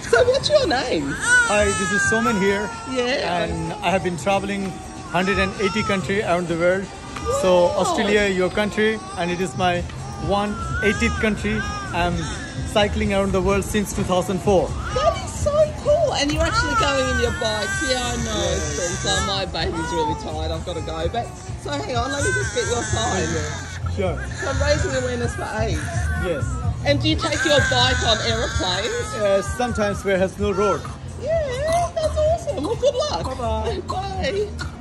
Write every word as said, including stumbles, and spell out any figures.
So what's your name? Hi, this is Somen here. Yeah. And I have been traveling one hundred eighty countries around the world. So Australia, your country, and it is my one hundred eightieth country. I'm cycling around the world since two thousand four. That is so cool. And you're actually going in your bikes. Yeah, I know. Yeah. So my baby's really tired. I've got to go. But so hang on, let me just get your sign. Sure. So I'm raising awareness for AIDS. Yes. And do you take your bike on aeroplanes? Uh, sometimes where has no road. Yeah, that's awesome. Well, good luck. Bye-bye. Bye.